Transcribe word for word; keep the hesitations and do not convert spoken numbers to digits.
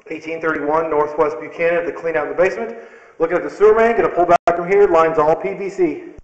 eighteen thirty-one Northwest Buchanan at the clean out in the basement. Looking at the sewer main, going to pull back from here, lines all P V C.